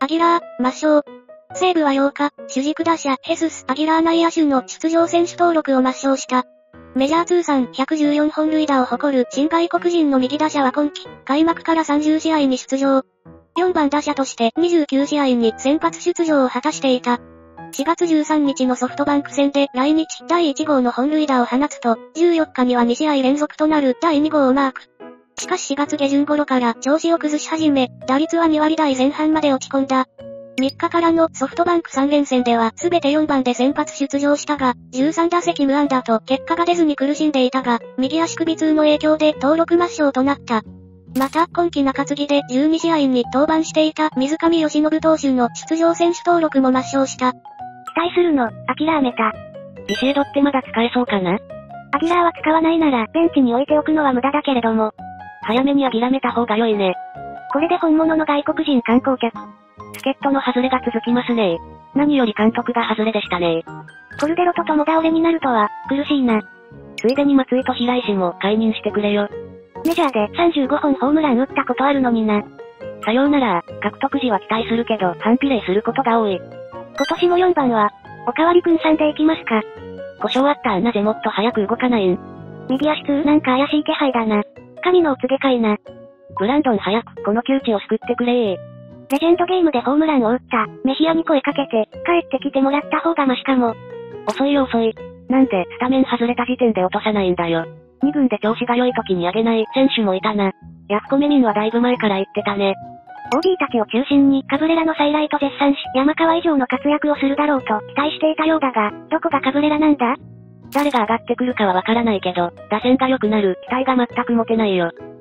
アギラー、抹消。西武は8日、主軸打者、ヘスス・アギラー内野手の出場選手登録を抹消した。メジャー通算114本塁打を誇る新外国人の右打者は今季、開幕から30試合に出場。4番打者として29試合に先発出場を果たしていた。4月13日のソフトバンク戦で来日第1号の本塁打を放つと、14日には2試合連続となる第2号をマーク。しかし4月下旬頃から調子を崩し始め、打率は2割台前半まで落ち込んだ。3日からのソフトバンク3連戦ではすべて4番で先発出場したが、13打席無安打と結果が出ずに苦しんでいたが、右足首痛の影響で登録抹消となった。また、今季中継ぎで12試合に登板していた水上由伸投手の出場選手登録も抹消した。 期待するの、諦めた。 ビシエドってまだ使えそうかな？ アギラーは使わないならベンチに置いておくのは無駄だけれども。 早めに諦めた方が良いね。 これで本物の外国人観光客。 助っ人の外れが続きますね。何より監督が外れでしたね。 コルデロと共倒れになるとは、苦しいな。 ついでに松井と平石も解任してくれよ。 メジャーで35本ホームラン打ったことあるのにな。 さようなら、獲得時は期待するけど反比例することが多い。 今年も4番は、おかわりくんさんでいきますか。 故障あったなぜもっと早く動かないん？ 右足痛なんか怪しい気配だな。神のお告げかいな。 ブランドン早くこの窮地を救ってくれー。 レジェンドゲームでホームランを打ったメヒアに声かけて、帰ってきてもらった方がマシかも。 遅いよ遅い。なんでスタメン外れた時点で落とさないんだよ。2軍で調子が良い時に上げない選手もいたな。ヤフコメミンはだいぶ前から言ってたね。 OB たちを中心にカブレラの再来と絶賛し、山川以上の活躍をするだろうと期待していたようだが、どこがカブレラなんだ？ 誰が上がってくるかはわからないけど、打線が良くなる期待が全く持てないよ。